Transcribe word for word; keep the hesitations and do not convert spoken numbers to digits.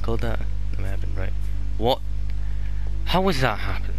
called that? No, I haven't, right. What? How was that happen?